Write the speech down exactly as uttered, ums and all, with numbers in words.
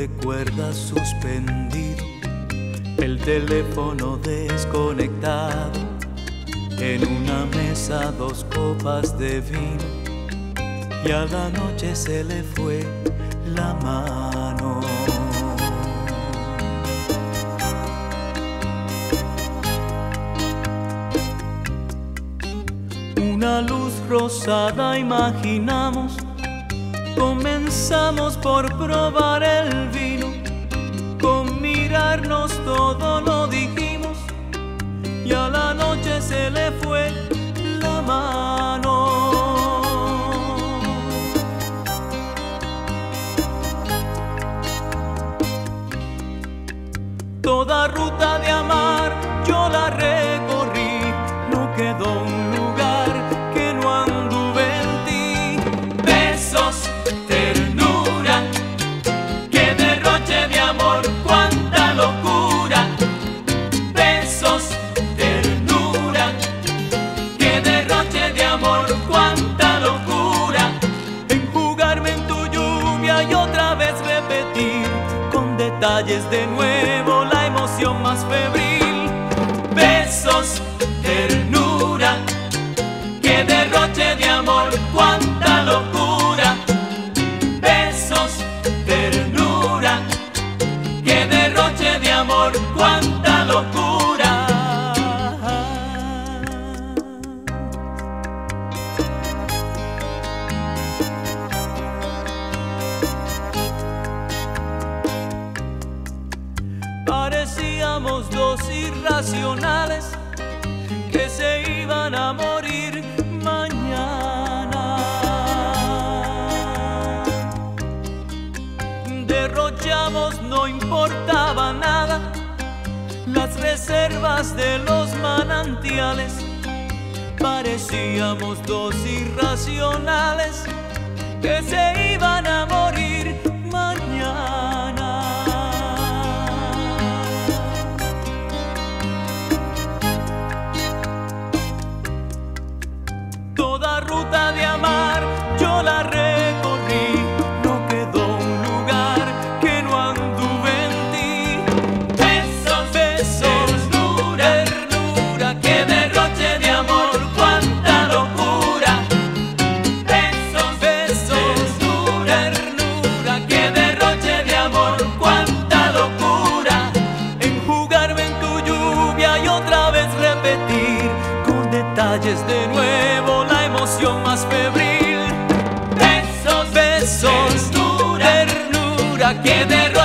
de cuerdas suspendido, el teléfono desconectado, en una mesa dos copas de vino, y a la noche se le fue la mano. Una luz rosada imaginamos, comenzamos por probar el vino, con mirarnos todo lo dijimos, y a la noche se le fue la mano. Toda ruta de amar yo la recorrí, no quedó un lugar que no anduve en ti. Besos, ternura, qué derroche de amor, cuánta locura. Besos, ternura, qué derroche de amor, cuánta locura. Enjugarme en tu lluvia y otra vez repetir con detalles de nuevo la emoción más febril. Besos, ternura, qué derroche de amor, cuánta locura. Besos, ternura, qué derroche de amor, cuánta locura. Parecíamos dos irracionales que se iban a morir mañana. Derrochamos, no importaba nada, las reservas de los manantiales. Parecíamos dos irracionales que se iban a morir mañana. Toda ruta de amar yo la recorrí, no quedó un lugar que no anduve en ti. Besos, besos, ternura, ternura, qué derroche de amor, cuánta locura. Besos, besos, ternura, ternura, qué derroche de amor, cuánta locura. Enjugarme en tu lluvia y otra vez repetir con detalles de nuevo la emoción más febril. Besos, besos, ternura, ternura, que derrota.